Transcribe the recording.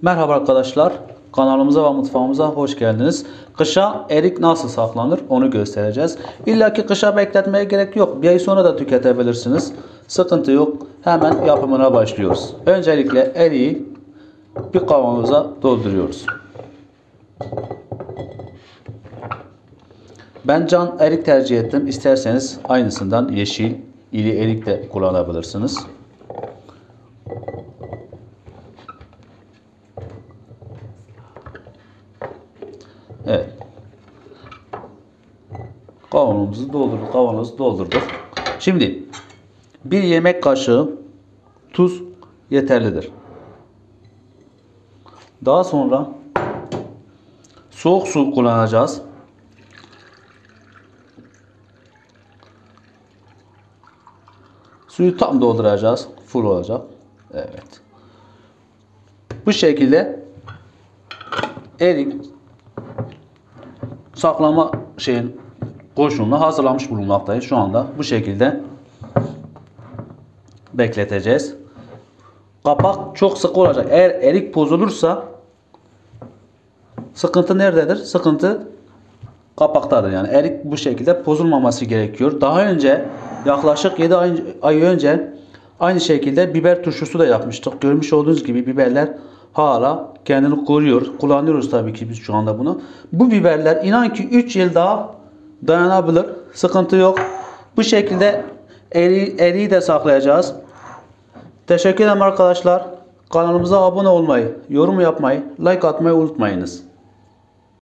Merhaba arkadaşlar, kanalımıza ve mutfağımıza hoş geldiniz. Kışa erik nasıl saklanır onu göstereceğiz. İlla ki kışa bekletmeye gerek yok. Bir ay sonra da tüketebilirsiniz. Sıkıntı yok. Hemen yapımına başlıyoruz. Öncelikle eriği bir kavanoza dolduruyoruz. Ben can erik tercih ettim. İsterseniz aynısından yeşil, iri erik de kullanabilirsiniz. Evet. Kavanozu doldurduk. Şimdi bir yemek kaşığı tuz yeterlidir. Daha sonra soğuk su kullanacağız. Suyu tam dolduracağız. Full olacak. Evet. Bu şekilde erik saklama koşulunu hazırlamış bulunmaktayız. Şu anda bu şekilde bekleteceğiz. Kapak çok sıkı olacak. Eğer erik bozulursa sıkıntı nerededir? Sıkıntı kapaktadır. Yani erik bu şekilde bozulmaması gerekiyor. Daha önce yaklaşık 7 ay önce aynı şekilde biber turşusu da yapmıştık. Görmüş olduğunuz gibi biberler hala kendini koruyor. Kullanıyoruz tabii ki biz şu anda bunu. Bu biberler inan ki 3 yıl daha dayanabilir. Sıkıntı yok. Bu şekilde eriği de saklayacağız. Teşekkür ederim arkadaşlar. Kanalımıza abone olmayı, yorum yapmayı, like atmayı unutmayınız.